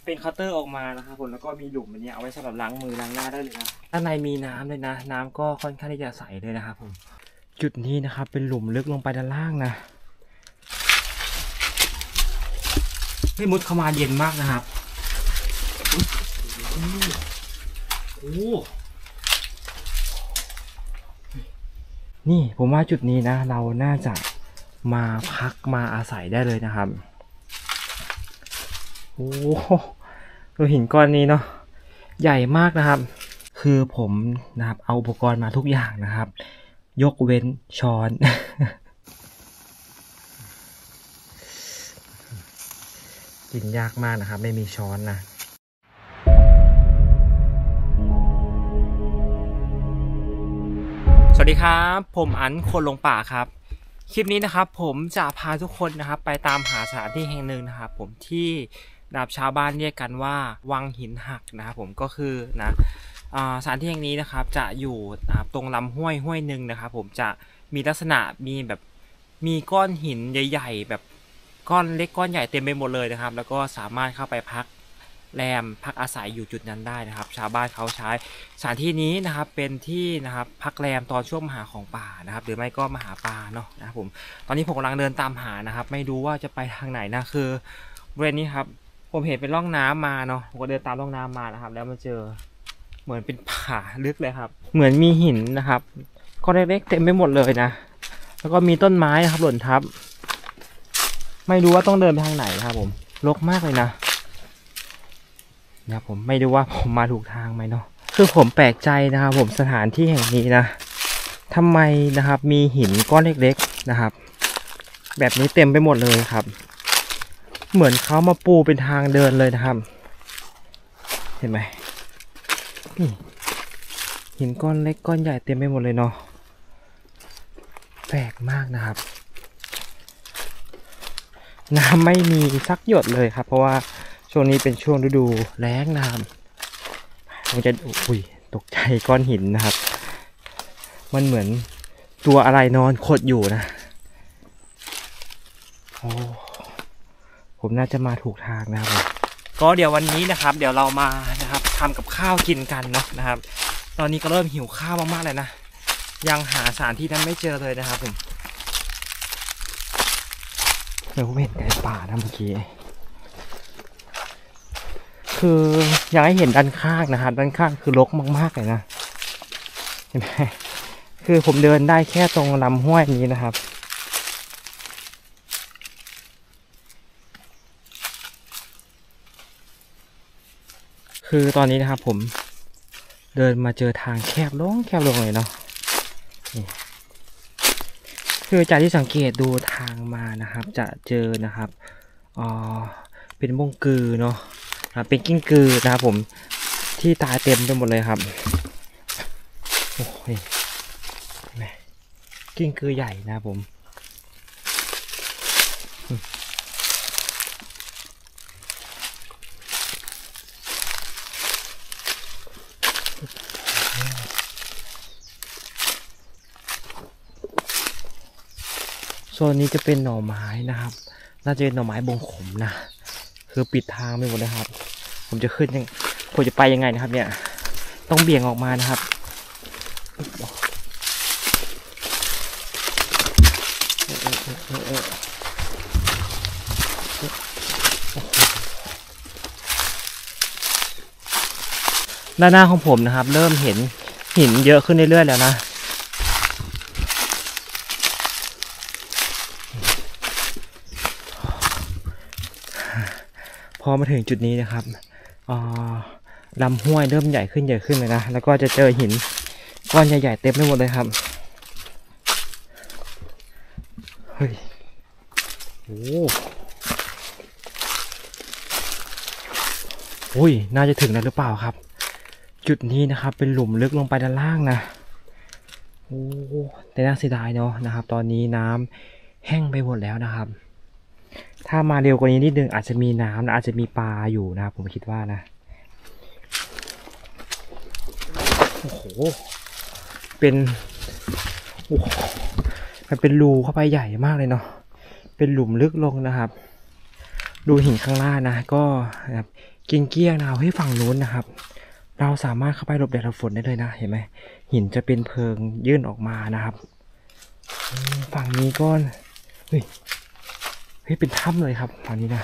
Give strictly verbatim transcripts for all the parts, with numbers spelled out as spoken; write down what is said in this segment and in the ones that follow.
เป็นคัตเตอร์ออกมานะครับผมแล้วก็มีหลุมอันนี้เอาไว้สำหรับล้างมือล้างหน้าได้เลยนะด้านในมีน้ำเลยนะน้ำก็ค่อนข้างที่จะใสเลยนะครับผมจุดนี้นะครับเป็นหลุมลึกลงไปด้านล่างนะให้มุดเข้ามาเย็นมากนะครับโอ้นี่ผมว่าจุดนี้นะเราน่าจะมาพักมาอาศัยได้เลยนะครับโอ้ดูหินก้อนนี้เนาะใหญ่มากนะครับคือผมนะครับเอาอุปกรณ์มาทุกอย่างนะครับยกเว้นช้อน กินยากมากนะครับไม่มีช้อนนะสวัสดีครับผมอันคนลงป่าครับคลิปนี้นะครับผมจะพาทุกคนนะครับไปตามหาสถานที่แห่งหนึ่งนะครับผมที่นะครับชาวบ้านเรียกกันว่าวังหินหักนะครับผมก็คือนะสถานที่แห่งนี้นะครับจะอยู่นะครับตรงลำห้วยห้วยหนึ่งนะครับผมจะมีลักษณะมีแบบมีก้อนหินใหญ่ๆแบบก้อนเล็กก้อนใหญ่เต็มไปหมดเลยนะครับแล้วก็สามารถเข้าไปพักแรมพักอาศัยอยู่จุดนั้นได้นะครับชาวบ้านเขาใช้สถานที่นี้นะครับเป็นที่นะครับพักแรมตอนช่วงมหาของป่านะครับหรือไม่ก็มหาปลาเนาะนะครับผมตอนนี้ผมกำลังเดินตามหานะครับไม่รู้ว่าจะไปทางไหนนะคือบริเวณนี้ครับผมเห็นเป็นร่องน้ำมาเนาะผมก็เดินตามร่องน้ำมานะครับแล้วมาเจอเหมือนเป็นป่าลึกเลยครับเหมือนมีหินนะครับก้อนเล็กๆเต็มไปหมดเลยนะแล้วก็มีต้นไม้นะครับหล่นทับไม่รู้ว่าต้องเดินไปทางไหนครับผมรกมากเลยนะนะผมไม่รู้ว่าผมมาถูกทางไหมเนาะคือผมแปลกใจนะครับผมสถานที่แห่งนี้นะทำไมนะครับมีหินก้อนเล็กๆนะครับแบบนี้เต็มไปหมดเลยครับเหมือนเขามาปูเป็นทางเดินเลยนะครับเห็นไหมนี่หินก้อนเล็กก้อนใหญ่เต็มไปหมดเลยเนาะแปลกมากนะครับน้ำไม่มีสักหยดเลยครับเพราะว่าช่วงนี้เป็นช่วงฤดูแล้งนะครับผมจะอุ้ยตกใจก้อนหินนะครับมันเหมือนตัวอะไรนอนขดอยู่นะโอ้ผมน่าจะมาถูกทางนะครับก็เดี๋ยววันนี้นะครับเดี๋ยวเรามานะครับทำกับข้าวกินกันเนาะนะครับตอนนี้ก็เริ่มหิวข้าวมากๆเลยนะยังหาสถานที่นั้นไม่เจอเลยนะครับผมเดี๋ยวผมเห็นไก่ป่านะเมื่อกี้คืออยากให้เห็นด้านข้างนะครับด้านข้างคือรกมากๆเลยนะเห็นไหมคือผมเดินได้แค่ตรงลำห้วยนี้นะครับคือตอนนี้นะครับผมเดินมาเจอทางแคบลงแคบลงเลยเนาะนี่คือจากที่สังเกตดูทางมานะครับจะเจอนะครับอ๋อเป็นวงกือเนาะเป็นกิ้งกือนะครับผมที่ตายเต็มไปหมดเลยครับโอ้ยกิ้งกือใหญ่นะครับผมโซนนี้จะเป็นหน่อไม้นะครับน่าจะเป็นหน่อไม้บงขมนะคือปิดทางไปหมดเลยครับผมจะขึ้นยังผมจะไปยังไงนะครับเนี่ยต้องเบี่ยงออกมานะครับด้านหน้าของผมนะครับเริ่มเห็นหินเยอะขึ้นเรื่อยๆแล้วนะพอมาถึงจุดนี้นะครับลำห้วยเริ่มใหญ่ขึ้นใหญ่ขึ้นเลยนะแล้วก็จะเจอหินก้อนใหญ่ๆเต็มไปหมดเลยครับเฮ้ยโอ้โอ้ยน่าจะถึงแล้วหรือเปล่าครับจุดนี้นะครับเป็นหลุมลึกลงไปด้านล่างนะโอ้แต่น่าเสียดายเนาะนะครับตอนนี้น้ำแห้งไปหมดแล้วนะครับถ้ามาเร็วกว่านี้นิดนึงอาจจะมีน้ำนะอาจจะมีปลาอยู่นะครับผมคิดว่านะโอ้โหเป็นโอ้มันเป็นรูเข้าไปใหญ่มากเลยเนาะเป็นหลุมลึกลงนะครับดูหินข้างล่างนะก็แบบเกี้ยงๆนะเฮ้ยฝั่งนู้นนะครับเราสามารถเข้าไปหลบแดดหลบฝนได้เลยนะเห็นไหมหินจะเป็นเพิงยื่นออกมานะครับฝั่งนี้ก็เฮ้ยเฮ้ยเป็นถ้ำเลยครับฝั่งนี้นะ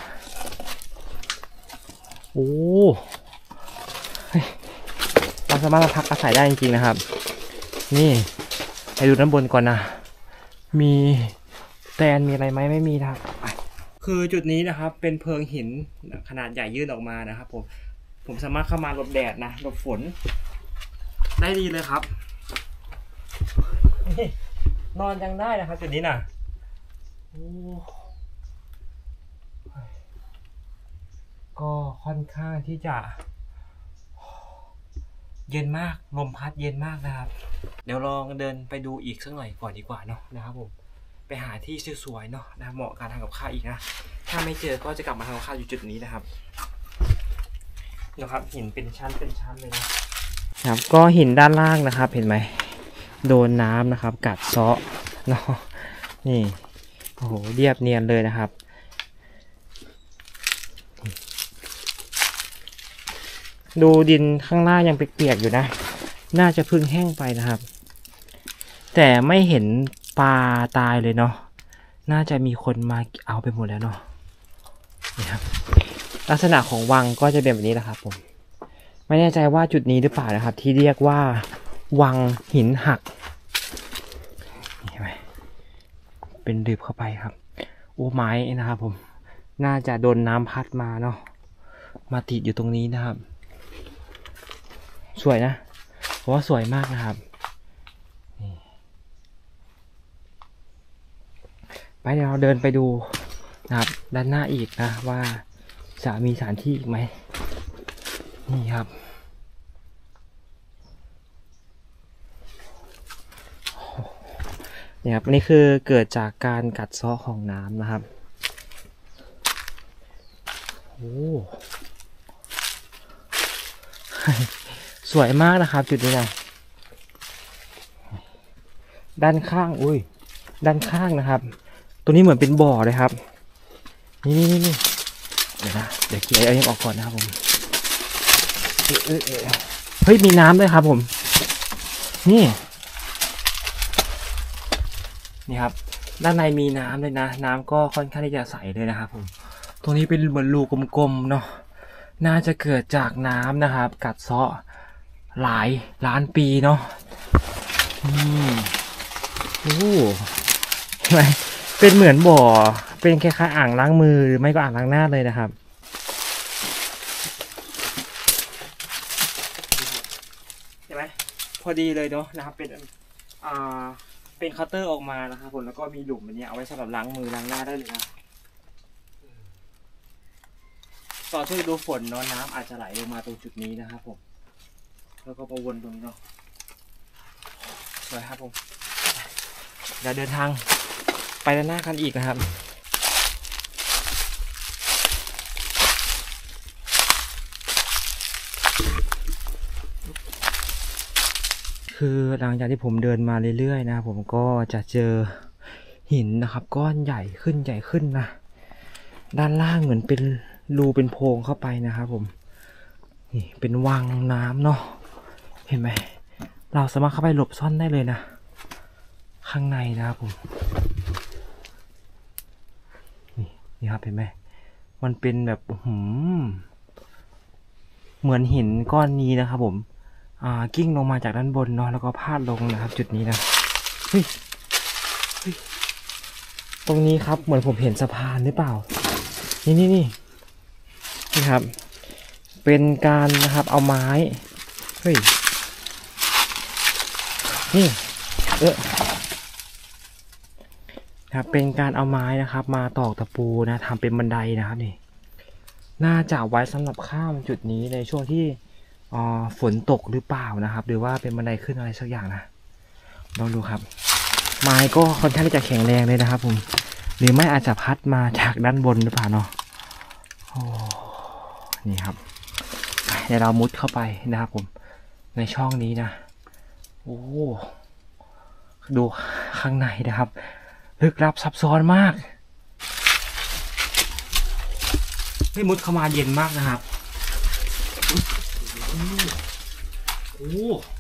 โอ้เราสามารถมาพักอาศัยได้จริงๆนะครับนี่ไปดูด้านบนก่อนนะมีแตนมีอะไรไหมไม่มีนะครับคือจุดนี้นะครับเป็นเพิงหินขนาดใหญ่ยื่นออกมานะครับผมผมสามารถเข้ามาหลบแดดนะหลบฝนได้ดีเลยครับนอนยังได้นะครับจุดนี้นะก็ค่อนข้างที่จะเย็นมากลมพัดเย็นมากนะครับเดี๋ยวลองเดินไปดูอีกสักหน่อยก่อนดีกว่าเนาะนะครับผมไปหาที่สวยๆเนาะนะเหมาะการทำกับข้าวอีกนะถ้าไม่เจอก็จะกลับมาทำกับข้าวอยู่จุดนี้นะครับนะครับหินเป็นชั้นเป็นชั้นเลยนะครับก็หินด้านล่างนะครับเห็นไหมโดนน้ำนะครับกัดเซาะเนาะนี่โอ้โหเรียบเนียนเลยนะครับดูดินข้างล่างยังเปียกๆอยู่นะน่าจะพึ่งแห้งไปนะครับแต่ไม่เห็นปลาตายเลยเนาะน่าจะมีคนมาเอาไปหมดแล้วเนาะนี่ครับลักษณะของวังก็จะเป็นแบบนี้แหละครับผมไม่แน่ใจว่าจุดนี้หรือเปล่านะครับที่เรียกว่าวังหินหักเห็นไหมเป็นดึบเข้าไปครับโอ้ไม้นะครับผมน่าจะโดนน้ำพัดมาเนาะมาติดอยู่ตรงนี้นะครับสวยนะเพราะว่าสวยมากนะครับไปเดี๋ยวเราเดินไปดูนะครับด้านหน้าอีกนะว่าจะมีสถานที่อีกไหมนี่ครับเนี่ยครับนี่คือเกิดจากการกัดเซาะของน้ำนะครับโอ้สวยมากนะครับจุดนี้นะด้านข้างอุ้ยด้านข้างนะครับตัวนี้เหมือนเป็นบ่อเลยครับนี่นี่นี่เดี๋ยวนะเดี๋ยวเกี่ยเอายังออกก่อนนะครับผมเอ้ยเฮ้ยมีน้ำด้วยครับผมนี่นี่ครับด้านในมีน้ำเลยนะน้ำก็ค่อนข้างที่จะใสเลยนะครับผมตรงนี้เป็นเหมือนรูกลมๆเนาะน่าจะเกิดจากน้ำนะครับกัดเซาะหลายล้านปีเนาะอืมโอ้ใช่ไหมเป็นเหมือนบ่อเป็นคล้ายๆอ่างล้างมือหรือไม่ก็อ่างล้างหน้าเลยนะครับใช่ไหมพอดีเลยเนาะนะครับเป็นอ่าเป็นเคาน์เตอร์ออกมานะครับผมแล้วก็มีหลุมแบบนี้เอาไว้สำหรับล้างมือล้างหน้าได้เลยนะตอนช่วยดูฝนเนาะน้ำอาจจะไหลลงมาตรงจุดนี้นะครับผมแล้วก็ประวนตรงนี้เนาะสวยครับผมเดี๋ยวเดินทางไปด้านหน้ากันอีกนะครับคือหลังจากที่ผมเดินมาเรื่อยๆนะผมก็จะเจอหินนะครับก้อนใหญ่ขึ้นใหญ่ขึ้นนะด้านล่างเหมือนเป็นรูเป็นโพรงเข้าไปนะครับผมนี่เป็นวังน้ำเนาะเห็นไหมเราสามารถเข้าไปหลบซ่อนได้เลยนะข้างในนะครับผมนี่นี่ครับเห็นไหมมันเป็นแบบหืมเหมือนหินก้อนนี้นะครับผมอ่ากิ้งลงมาจากด้านบนเนาะแล้วก็พาดลงนะครับจุดนี้นะเฮ้ยเฮ้ยตรงนี้ครับเหมือนผมเห็นสะพานหรือเปล่านี่นี่นี่นี่ครับเป็นการนะครับเอาไม้เฮ้ยนี่เออครับเป็นการเอาไม้นะครับมาตอกตะปูนะทำเป็นบันไดนะครับนี่น่าจะไว้สำหรับข้ามจุดนี้ในช่วงที่อ่าฝนตกหรือเปล่านะครับหรือว่าเป็นบันไดขึ้นอะไรสักอย่างนะลองดูครับไม้ก็ค่อนข้างที่จะแข็งแรงเลยนะครับผมหรือไม่อาจจะพัดมาจากด้านบนหรือเปล่าเนาะโอ้นี่ครับเดี๋ยวเรามุดเข้าไปนะครับผมในช่องนี้นะโอ้ดูข้างในนะครับลึกลับซับซ้อนมากเฮ้ยมุดเข้ามาเย็นมากนะครับโอ้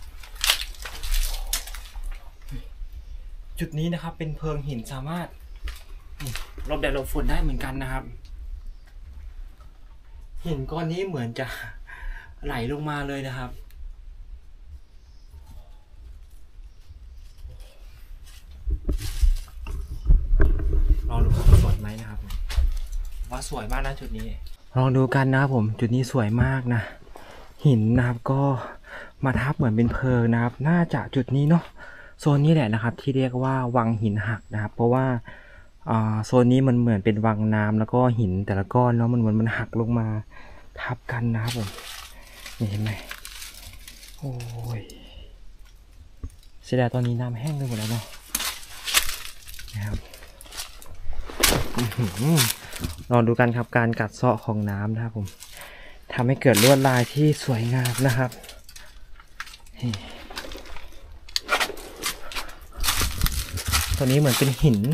จุดนี้นะครับเป็นเพิงหินสามารถหลบแดดหลบฝนได้เหมือนกันนะครับหินก้อนนี้เหมือนจะไหลลงมาเลยนะครับลองดูครับสวยไหมนะครับว่าสวยมากนะจุดนี้ลองดูกันนะครับผมจุดนี้สวยมากนะหินนะครับก็มาทับเหมือนเป็นเพลิงนะครับน่าจะจุดนี้เนาะโซนนี้แหละนะครับที่เรียกว่าวังหินหักนะครับเพราะว่าโซนนี้มันเหมือนเป็นวังน้ำแล้วก็หินแต่ละก้อนเนาะมันเหมือนมันหักลงมาทับกันนะครับผมนี่เห็นไหมโอ้ยเสียดายตอนนี้น้ำแห้งไปหมดแล้วเนาะนะครับลองดูกันครับการกัดเซาะของน้ำนะครับผมทำให้เกิดลวดลายที่สวยงามนะครับตัวนี้เหมือนเป็นหิน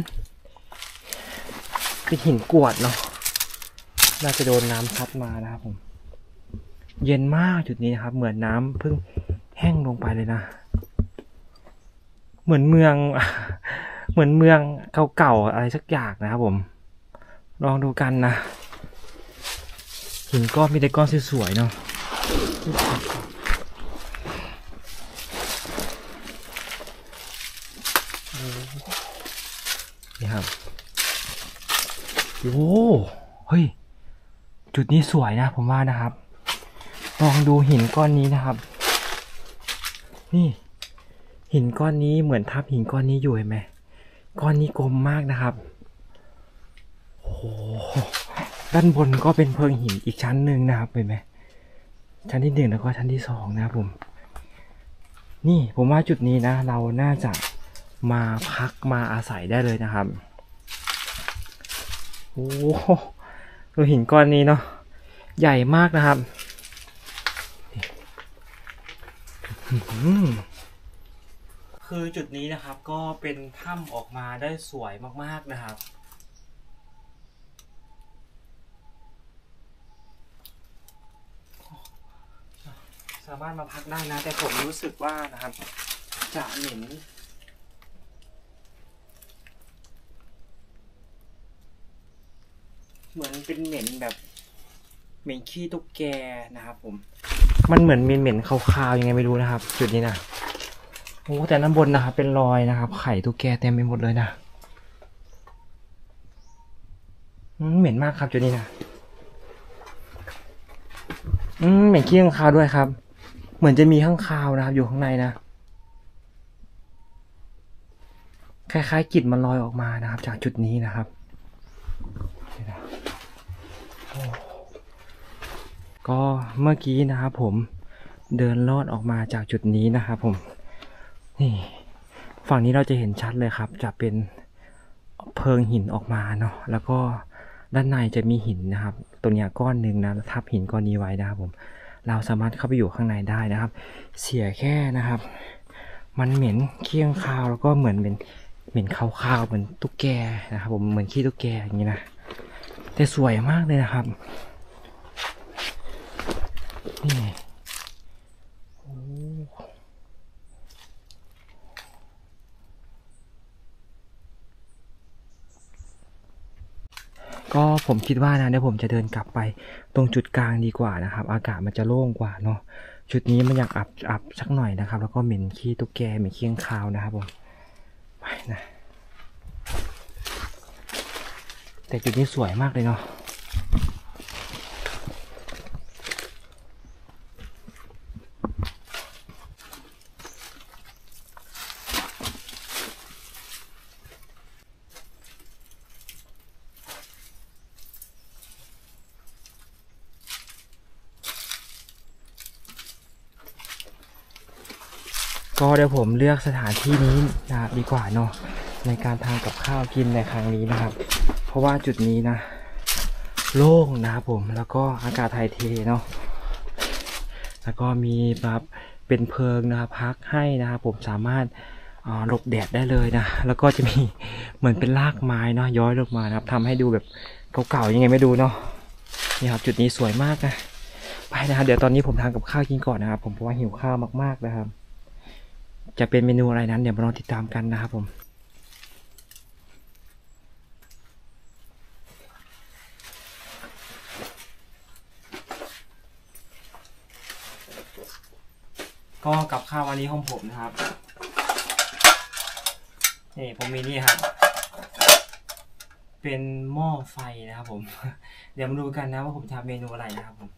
เป็นหินกรวดเนาะน่าจะโดนน้ำซัดมานะครับผมเย็นมากจุดนี้นะครับเหมือนน้ำเพิ่งแห้งลงไปเลยนะเหมือนเมืองเหมือนเมืองเก่าๆอะไรสักอย่างนะครับผมลองดูกันนะหินก้อนมีแต่ก้อนสวยๆเนาะนี่ครับโอ้เฮ้ยจุดนี้สวยนะผมว่านะครับลองดูหินก้อนนี้นะครับนี่หินก้อนนี้เหมือนทับหินก้อนนี้อยู่เห็นไหมก้อนนี้กลมมากนะครับโอ้ด้านบนก็เป็นเพิงหินอีกชั้นหนึ่งนะครับเห็นไหมชั้นที่หนึ่งแล้วก็ชั้นที่สองนะครับผมนี่ผมว่าจุดนี้นะเราน่าจะมาพักมาอาศัยได้เลยนะครับโอ้ดูหินก้อนนี้เนาะใหญ่มากนะครับคือจุดนี้นะครับก็เป็นถ้ำออกมาได้สวยมากๆนะครับสามารถมาพักได้นะแต่ผมรู้สึกว่านะครับจะเหม็นเหมือนเป็นเหม็นแบบเหม็นขี้ตุ๊กแกนะครับผมมันเหมือนเหม็นๆคาวๆยังไงไม่รู้นะครับจุดนี้นะโอ้แต่น้ำบนนะครับเป็นรอยนะครับไข่ตุ๊กแกเต็มไปหมดเลยนะเหม็นมากครับจุดนี้นะอืมเหม็นขี้ข้างคาวด้วยครับเหมือนจะมีข้างคาวนะครับอยู่ข้างในนะคล้ายๆกลิ่นมันลอยออกมานะครับจากจุดนี้นะครับก็เมื่อกี้นะครับผมเดินลอดออกมาจากจุดนี้นะครับผมนี่ฝั่งนี้เราจะเห็นชัดเลยครับจะเป็นเพิงหินออกมาเนาะแล้วก็ด้านในจะมีหินนะครับตัวนี้ก้อนหนึ่งนะทับหินก้อนนี้ไว้นะครับผมเราสามารถเข้าไปอยู่ข้างในได้นะครับเสียแค่นะครับมันเหม็นเคี้ยงคาวแล้วก็เหมือนเป็นเหม็นคาวๆเหมือนตุ๊กแกนะครับผมเหมือนขี้ตุ๊กแกอย่างนี้นะแต่สวยมากเลยนะครับนี่ก็ผมคิดว่านะเดี๋ยวผมจะเดินกลับไปตรงจุดกลางดีกว่านะครับอากาศมันจะโล่งกว่าเนาะจุดนี้มันอยากอับอับสักหน่อยนะครับแล้วก็เหม็นขี้ตุ๊กแกเหม็นขี้ข้าวนะครับผมไปนะแต่จุดนี้สวยมากเลยเนาะก็เดี๋ยวผมเลือกสถานที่นี้นะครับดีกว่าเนาะในการทานกับข้าวกินในครั้งนี้นะครับเพราะว่าจุดนี้นะโล่งนะครับผมแล้วก็อากาศถ่ายเทเนาะแล้วก็มีแบบเป็นเพิงนะครับพักให้นะครับผมสามารถหลบแดดได้เลยนะแล้วก็จะมีเหมือนเป็นรากไม้เนาะย้อยลงมานะครับทำให้ดูแบบเก่าๆยังไงไม่ดูเนาะนี่ครับจุดนี้สวยมากนะไปนะครับเดี๋ยวตอนนี้ผมทำกับข้าวกินก่อนนะครับผมเพราะว่าหิวข้าวมากๆนะครับจะเป็นเมนูอะไรนั้นเดี๋ยวมาลองติดตามกันนะครับผมก็กับข้าววันนี้ของผมนะครับนี่ผมมีนี่ครับเป็นหม้อไฟนะครับผมเดี๋ยวมาดูกันนะว่าผมทำเมนูอะไรนะครับผม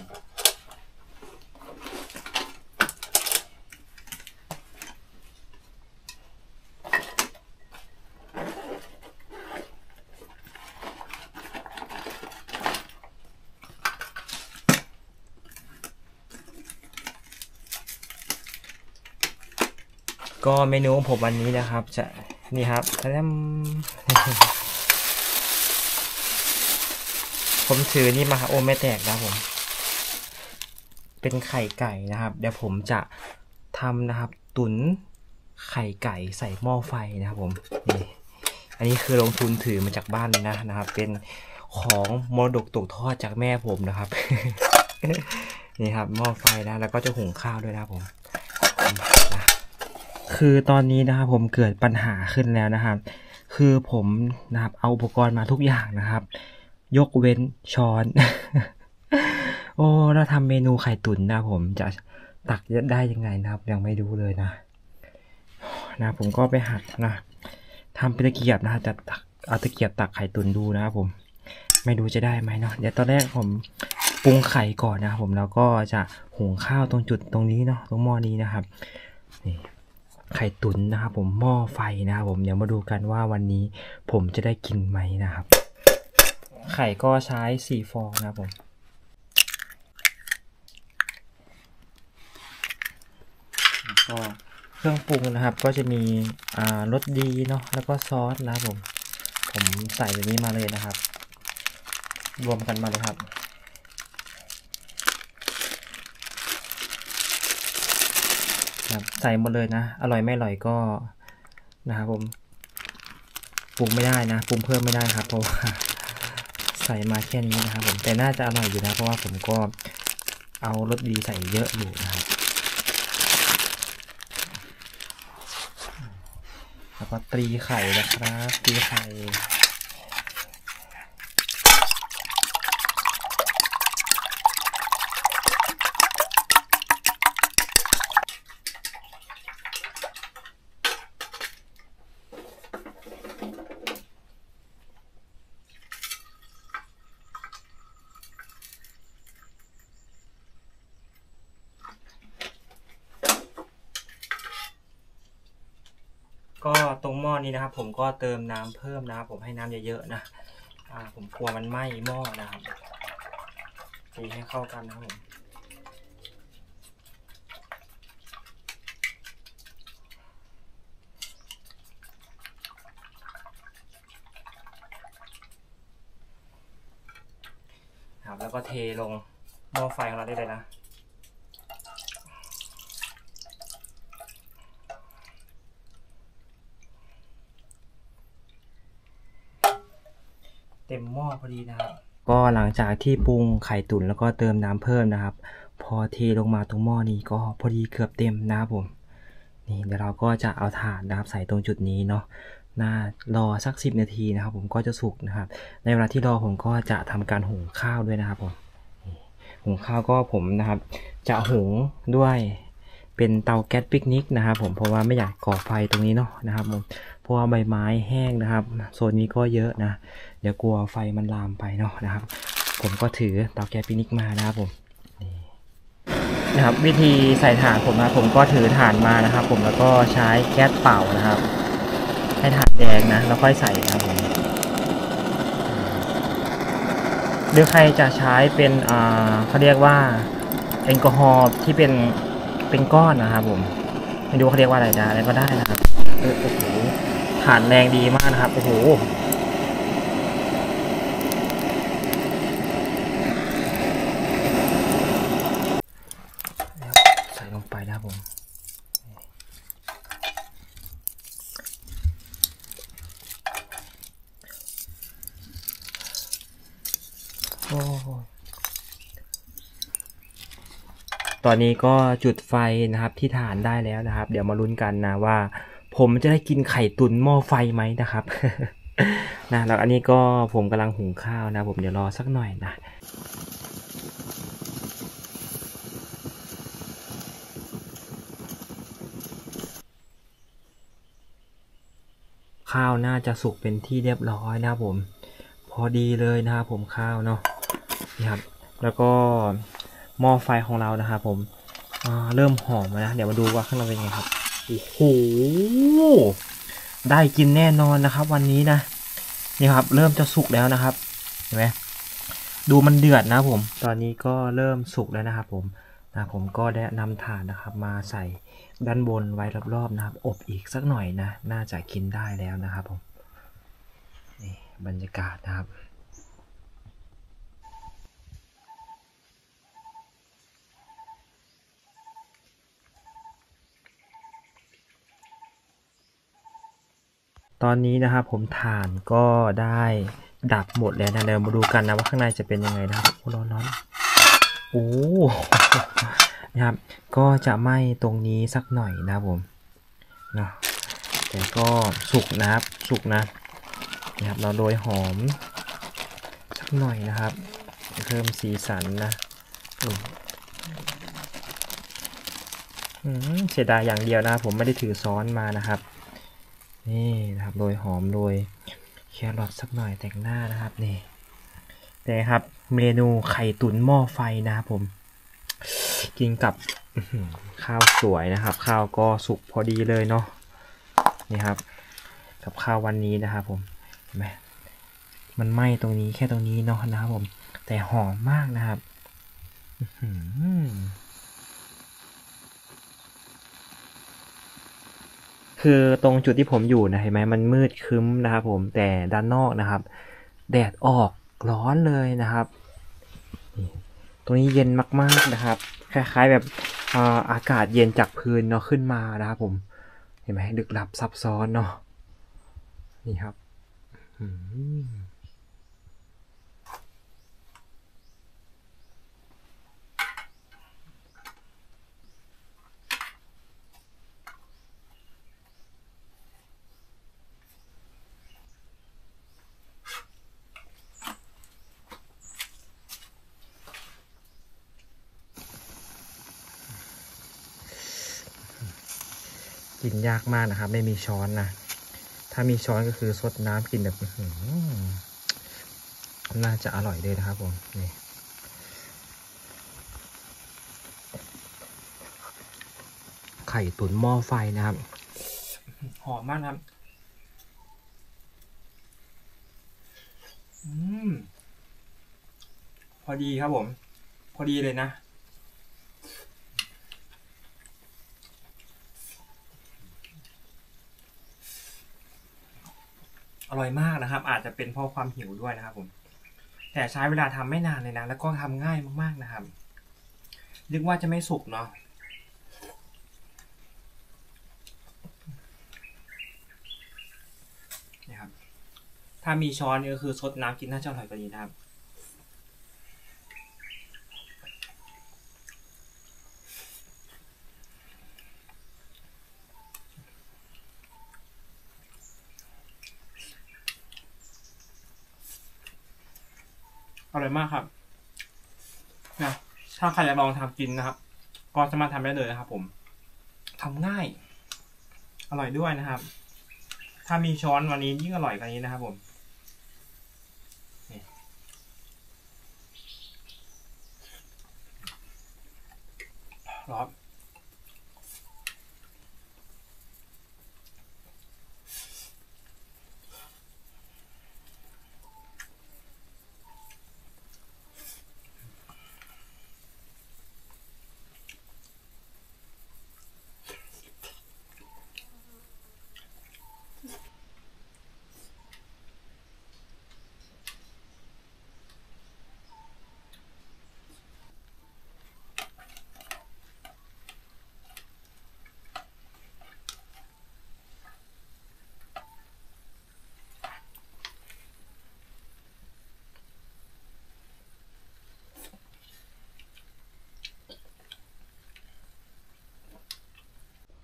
ก็เมนูของผมวันนี้นะครับจะนี่ครับผมถือนี่มาโอ้ไม่แตกนะผมเป็นไข่ไก่นะครับเดี๋ยวผมจะทำนะครับตุ๋นไข่ไก่ใส่หม้อไฟนะครับผมนี่อันนี้คือลงทุนถือมาจากบ้านนะนะครับเป็นของมรดกตกทอดจากแม่ผมนะครับ นี่ครับหม้อไฟนะแล้วก็จะหุงข้าวด้วยนะครับผมคือตอนนี้นะครับผมเกิดปัญหาขึ้นแล้วนะครับคือผมนะครับเอาอุปกรณ์มาทุกอย่างนะครับยกเว้นช้อน โอ้แล้วทำเมนูไข่ตุ๋นนะผมจะตักได้ยังไงนะครับยังไม่รู้เลยนะนะผมก็ไปหัดนะทำเป็นตะเกียบนะจะตักเอาตะเกียบตักไข่ตุ๋นดูนะครับผมไม่รู้จะได้ไหมเนาะเดี๋ยวตอนแรกผมปรุงไข่ก่อนนะครับผมแล้วก็จะหุงข้าวตรงจุดตรงนี้เนาะตรงหม้อนี้นะครับนี่ไข่ตุ๋นนะครับผมหม้อไฟนะครับผมเดี๋ยวมาดูกันว่าวันนี้ผมจะได้กินไหมนะครับไข่ก็ใช้สี่ฟองนะครับผมก็เครื่องปรุงนะครับก็จะมีอ่ารสดีเนาะแล้วก็ซอสนะครับผมผมใส่แบบนี้มาเลยนะครับรวมกันมาเลยครับครับใส่หมดเลยนะอร่อยไม่อร่อยก็นะครับผมปรุงไม่ได้นะปรุงเพิ่มไม่ได้ครับเพราะว่าใส่มาแค่นี้นะครับผมแต่น่าจะอร่อยอยู่นะเพราะว่าผมก็เอารสดีใส่เยอะอยู่นะครับแล้วก็ตีไข่นะครับตีไข่ก็ตรงหม้อนี้นะครับผมก็เติมน้ำเพิ่มนะครับผมให้น้ำเยอะๆนะอ่าผมกลัวมันไหม้หม้อนะครับตีให้เข้ากันนะครับผมครับแล้วก็เทลงหม้อไฟของเราได้เลยนะเต็มหม้อพอดีนะครับก็หลังจากที่ปรุงไข่ตุ๋นแล้วก็เติมน้ำเพิ่มนะครับพอเทลงมาตรงหม้อนี้ก็พอดีเกือบเต็มนะครับผมนี่เดี๋ยวเราก็จะเอาถ่านนะครับใส่ตรงจุดนี้เนาะน่ารอสักสิบนาทีนะครับผมก็จะสุกนะครับในเวลาที่รอผมก็จะทำการหุงข้าวด้วยนะครับผมหุงข้าวก็ผมนะครับจะหุงด้วยเป็นเตาแก๊สปิกนิกนะครับผมเพราะว่าไม่อยากก่อไฟตรงนี้เนาะนะครับผมเพราะว่าใบไม้แห้งนะครับโซนนี้ก็เยอะนะเดี๋ยวกลัวไฟมันลามไปเนาะนะครับผมก็ถือเตาแก๊สปิกนิกมานะครับผมนะครับวิธีใส่ถ่านผมนะผมก็ถือถ่านมานะครับผมแล้วก็ใช้แก๊สเป่านะครับให้ถ่านแดงนะแล้วค่อยใส่นะครับผมหรือใครจะใช้เป็นอ่าเขาเรียกว่าแอลกอฮอล์ที่เป็นเป็นก้อนนะครับผมไม่รู้เขาเรียกว่าอะไรนะอะไรก็ได้นะครับโอ้โหถ่านแรงดีมากนะครับโอ้โหใส่ลงไปนะครับผมโอ้ตอนนี้ก็จุดไฟนะครับที่ฐานได้แล้วนะครับเดี๋ยวมาลุ้นกันนะว่าผมจะได้กินไข่ตุ๋นหม้อไฟไหมนะครับ นะแล้วอันนี้ก็ผมกำลังหุงข้าวนะผมเดี๋ยวรอสักหน่อยนะข้าวน่าจะสุกเป็นที่เรียบร้อยนะครับผมพอดีเลยนะครับผมข้าวเนาะนี่ครับแล้วก็หม้อไฟของเรานะครับผมเริ่มหอมนะเดี๋ยวมาดูว่าข้างในเป็นไงครับโอ้โหได้กินแน่นอนนะครับวันนี้นะนี่ครับเริ่มจะสุกแล้วนะครับเห็นไหมดูมันเดือดนะผมตอนนี้ก็เริ่มสุกแล้วนะครับผมนะผมก็ได้นำถ่านนะครับมาใส่ด้านบนไว้รอบๆนะครับอบอีกสักหน่อยนะน่าจะกินได้แล้วนะครับผมนี่บรรยากาศนะครับตอนนี้นะครับผมถ่านก็ได้ดับหมดแล้วนะเดี๋ยวมาดูกันนะว่าข้างในจะเป็นยังไงนะครับโอ้ร้อนร้อนโอ้นะครับก็จะไหม้ตรงนี้สักหน่อยนะผมเนาะแต่ก็สุกนะครับสุกนะนะครับเราโรยหอมสักหน่อยนะครับเพิ่มสีสันนะเสียดายอย่างเดียวนะผมไม่ได้ถือซ้อนมานะครับนี่นะครับโรยหอมโรยแครอทสักหน่อยแต่งหน้านะครับนี่แต่ครับเมนูไข่ตุ๋นหม้อไฟนะครับผมกินกับข้าวสวยนะครับข้าวก็สุกพอดีเลยเนาะนี่ครับกับข้าววันนี้นะครับผมเห็นไหมมันไหม้ตรงนี้แค่ตรงนี้เนาะนะครับผมแต่หอมมากนะครับคือตรงจุดที่ผมอยู่นะเห็นไหมมันมืดครึ้มนะครับผมแต่ด้านนอกนะครับแดดออกร้อนเลยนะครับตรงนี้เย็นมากๆนะครับคล้ายๆแบบอากาศเย็นจากพื้นเนาะขึ้นมานะครับผมเห็นไหมลึกลับซับซ้อนเนาะนี่ครับกินยากมากนะครับไม่มีช้อนนะถ้ามีช้อนก็คือซดน้ำกินแบบน่าจะอร่อยเลยนะครับผมนี่ไข่ตุ๋นหม้อไฟนะครับหอมมากครับอืมพอดีครับผมพอดีเลยนะอร่อยมากนะครับอาจจะเป็นเพราะความหิวด้วยนะครับผมแต่ใช้เวลาทำไม่นานเลยนะแล้วก็ทำง่ายมากๆนะครับนึกว่าจะไม่สุกเนาะนี่ครับถ้ามีช้อนก็คือซดน้ำกินน่าจะอร่อยกว่านี้นะครับอร่อยมากครับนะถ้าใครอยากลองทำกินนะครับก็สามารถทำได้เลยนะครับผมทำง่ายอร่อยด้วยนะครับถ้ามีช้อนวันนี้ยิ่งอร่อยกว่านี้นะครับผมร้อน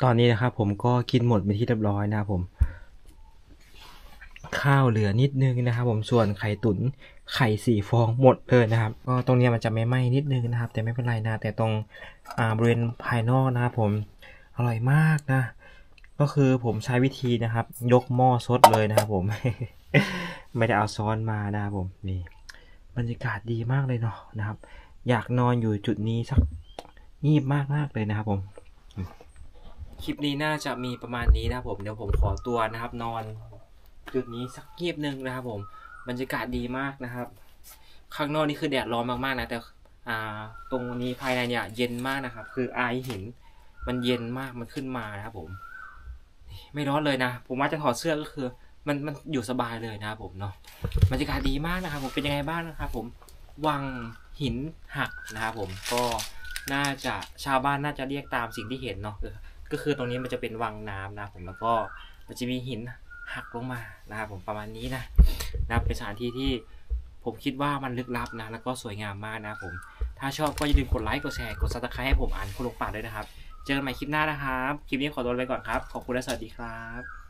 ตอนนี้นะครับผมก็กินหมดเป็นที่เรียบร้อยนะครับผมข้าวเหลือนิดนึงนะครับผมส่วนไข่ตุ๋นไข่สี่ฟองหมดเลยนะครับก็ตรงนี้มันจะไม่ไหม้นิดนึงนะครับแต่ไม่เป็นไรนะแต่ตรงอ่าบริเวณภายนอกนะครับผมอร่อยมากนะก็คือผมใช้วิธีนะครับยกหม้อซดเลยนะครับผม ไม่ได้เอาซ้อนมานะครับผมนี่บรรยากาศดีมากเลยเนาะนะครับอยากนอนอยู่จุดนี้สักงีบมากมากเลยนะครับผมคลิปนี้น่าจะมีประมาณนี้นะครับผมเดี๋ยวผมขอตัวนะครับนอนจุดนี้สักงีบหนึ่งนะครับผมบรรยากาศดีมากนะครับข้างนอกนี่คือแดดร้อนมากๆนะแต่อ่าตรงนี้ภายในเนี่ยเย็นมากนะครับคือไอหินมันเย็นมากมันขึ้นมานะครับผมไม่ร้อนเลยนะผมว่าจะถอดเสื้อก็คือมันมันอยู่สบายเลยนะครับผมเนาะบรรยากาศดีมากนะครับผมเป็นยังไงบ้างนะครับผมวังหินหักนะครับผมก็น่าจะชาวบ้านน่าจะเรียกตามสิ่งที่เห็นเนาะก็คือตรงนี้มันจะเป็นวังน้ำนะผมแล้วก็มันจะมีหินหักลงมานะครับผมประมาณนี้นะนะเป็นสถานที่ที่ผมคิดว่ามันลึกลับนะแล้วก็สวยงามมากนะผมถ้าชอบก็อย่าลืมกดไลค์กดแชร์กดซับสไครต์ให้ผมอ่านคนลงปากด้วยนะครับเจอกันใหม่คลิปหน้านะครับคลิปนี้ขอตัวไปก่อนครับขอบคุณและสวัสดีครับ